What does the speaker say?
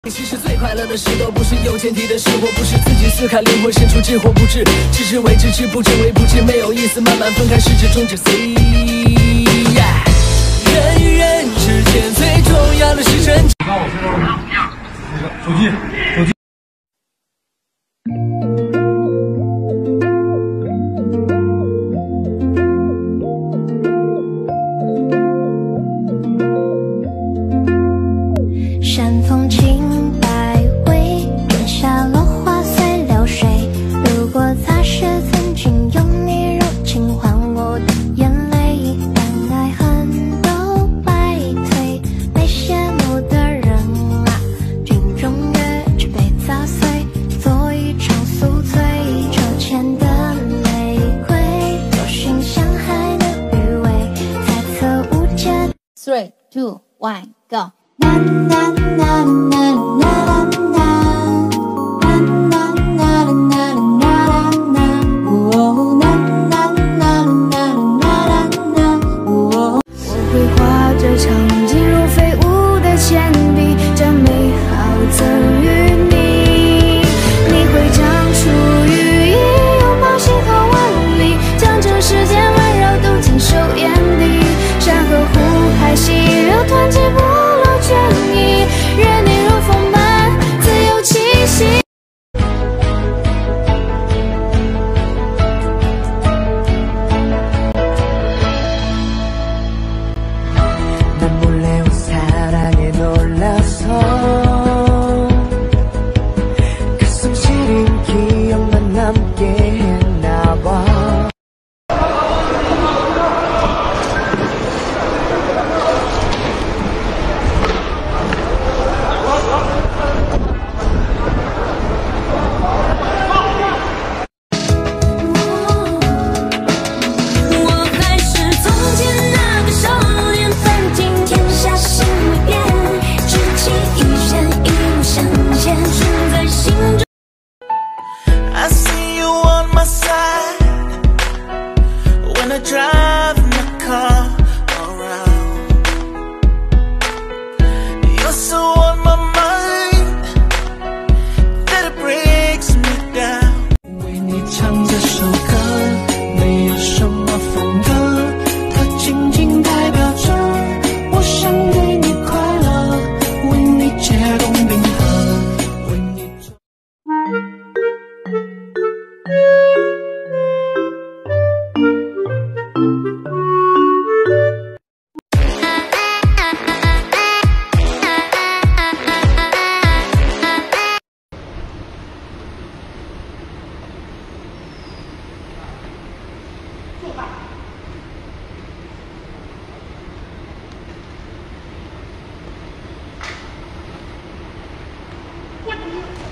其实最快乐的事都不是有前提的事，或不是自己思考灵魂深处知或不知，知之为知，知不知为不知，没有意思。慢慢分开，是指终止 C。人与人之间最重要的是真。 那我现在手机。 山风轻摆尾，月下落花随流水。如果擦拭曾经用你柔情换我的眼泪，但爱恨都败退。被羡慕的人啊，镜中月只被砸碎，做一场宿醉。抽签的玫瑰，多寻相害的余味，猜测误解。 3、2、1 Go。 na na na na na na我会画着长颈如飞舞的铅笔，将美好赠予你。你会长出羽翼，拥抱星河万里，将这世间温柔都尽收眼底。山河湖海，细流团结不落倦意，任你如风般自由气息。 난 몰래 사랑에 놀라서 가슴 시린 기억만 남게 했나봐. I see you on my side when I drive my car around. You're so on my mind that it breaks me down. 为你唱这首歌，没有什么风格，它仅仅代表着我想给你快乐，为你解冻冰河，为你做。 我